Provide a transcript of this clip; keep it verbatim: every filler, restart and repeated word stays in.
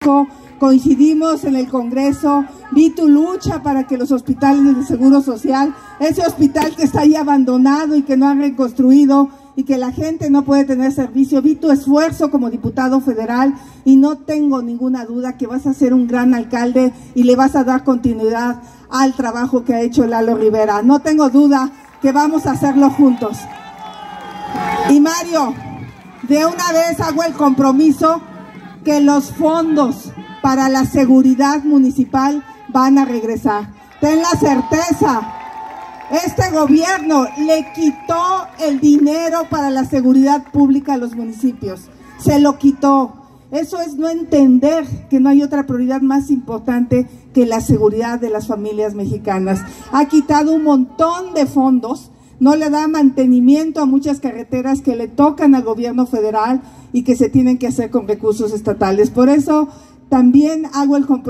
coincidimos en el Congreso, vi tu lucha para que los hospitales del Seguro Social, ese hospital que está ahí abandonado y que no han reconstruido y que la gente no puede tener servicio, vi tu esfuerzo como diputado federal y no tengo ninguna duda que vas a ser un gran alcalde y le vas a dar continuidad al trabajo que ha hecho Lalo Rivera. No tengo duda que vamos a hacerlo juntos. Y Mario, de una vez hago el compromiso que los fondos para la seguridad municipal van a regresar. Ten la certeza, este gobierno le quitó el dinero para la seguridad pública a los municipios, se lo quitó. Eso es no entender que no hay otra prioridad más importante que la seguridad de las familias mexicanas. Ha quitado un montón de fondos, no le da mantenimiento a muchas carreteras que le tocan al gobierno federal y que se tienen que hacer con recursos estatales. Por eso también hago el compromiso